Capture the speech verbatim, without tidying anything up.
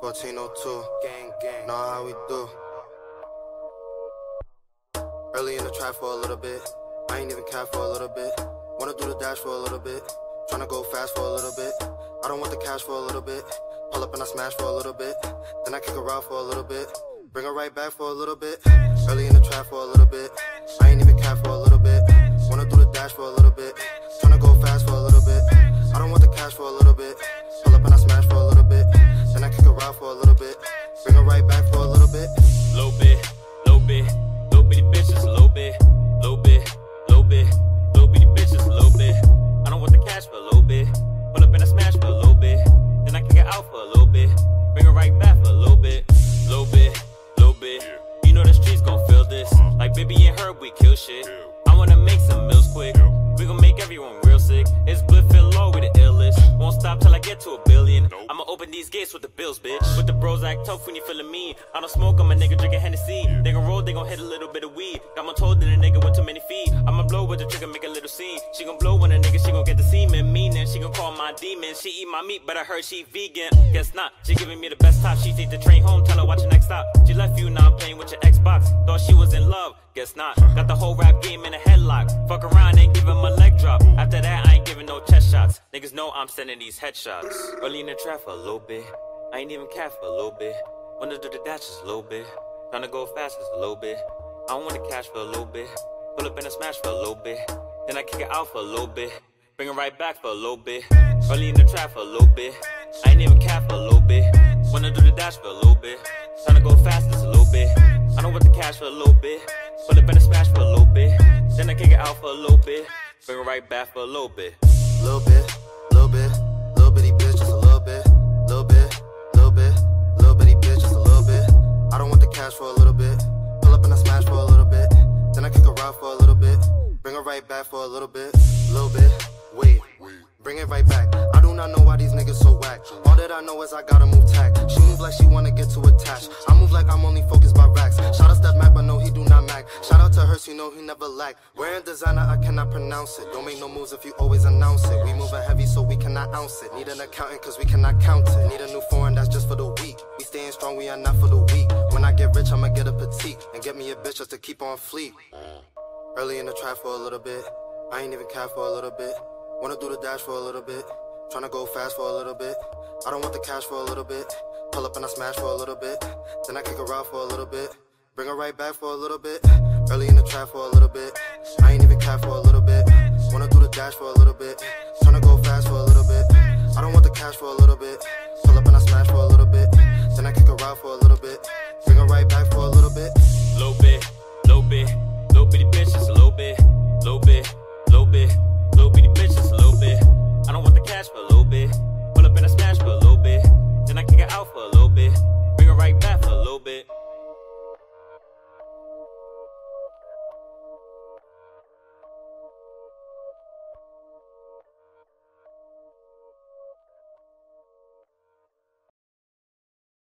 fourteen oh two, gang, gang, know how we do. Early in the trap for a little bit, I ain't even cap for a little bit. Wanna do the dash for a little bit, tryna go fast for a little bit. I don't want the cash for a little bit, pull up and I smash for a little bit. Then I kick her out for a little bit, bring her right back for a little bit. Early in the trap for a little bit, I ain't even cap for a little bit. Wanna do the dash for a little bit, tryna go fast for a little bit. I don't want the cash for a little bit, pull up and I smash for a little bit. Then I kick her out for a little bit, bring her right back for a little bit. Little bit, little bit, little bitty bitches, a little bit, little bit, little bit, little bitty bitches, a little bit. I don't want the cash for a little bit, pull up and I smash for a little bit. Then I kick her out for a little bit, bring her right back for a little bit, little bit, little bit. You know the streets gon' feel this, like Bibby and Herb, we kill shit. I wanna make some meals quick, we gon' make everyone real sick. It's Bliff and Low, we the illest. Won't stop till I get to a billion. I'ma open these gates with the bills, bitch. With the bros act tough when you feelin' me. I don't smoke, I'm a nigga drinking Hennessy. They gon' roll, they gon' hit a little bit of weed. Got my told that a nigga went too many feet. I'ma blow with the trigger, make a little scene. She gon' blow when a nigga, she gon' get the semen. Meanin', she gon' call my demon. She eat my meat, but I heard she vegan. Guess not, she giving me the best top. She take the train home, tell her watch the next stop. She left you, now I'm playing with your Xbox. Thought she was in love, guess not. Got the whole rap game in a headlock. Fuck around, ain't give him a leg drop. After that, I ain't giving no chest shots. Niggas know I'm sending these headshots. Early in the trap for a little bit, I ain't even cap for a little bit. Wanna do the dash just a little bit, tryna go fast just a little bit. I don't want the cash for a little bit, pull up and a smash for a little bit. Then I kick it out for a little bit, bring it right back for a little bit. Early in the trap for a little bit, I ain't even cap for a little bit. Wanna do the dash for a little bit, tryna go fast just a little bit. I don't want the cash for a little bit, pull up and a smash for a little bit. Then I kick it out for a little bit, bring it right back for a little bit. Little bit, little bit, little bitty bitch, just a little bit. Little bit, little bit, little bitty bitch, just a little bit. I don't want the cash for a little bit, pull up and I smash for a little bit. Then I kick her out for a little bit, bring her right back for a little bit. Little bit, wait, bring it right back. I do not know why these niggas so whack. All that I know is I gotta move tack. She move like she wanna get to attach. I move like I'm only focused by racks. Shout out Step Mac, but no, he do not Mac. Shout out to her, you know he never lack. Wearing designer, I cannot pronounce it. Don't make no moves if you always announce it. We moving heavy, so we cannot ounce it. Need an accountant, cause we cannot count it. Need a new foreign, that's just for the weak. We staying strong, we are not for the weak. When I get rich, I'ma get a petite. And get me a bitch just to keep on fleek. Early in the trap for a little bit, I ain't even cap for a little bit. Wanna do the dash for a little bit, tryna go fast for a little bit. I don't want the cash for a little bit, pull up and I smash for a little bit. Then I kick her out for a little bit, bring her right back for a little bit. Early in the trap for a little bit, I ain't even cap for a little bit. Wanna do the dash for a little bit, tryna go fast for a little bit. I don't want the cash for a little bit, pull up and I smash for a little bit.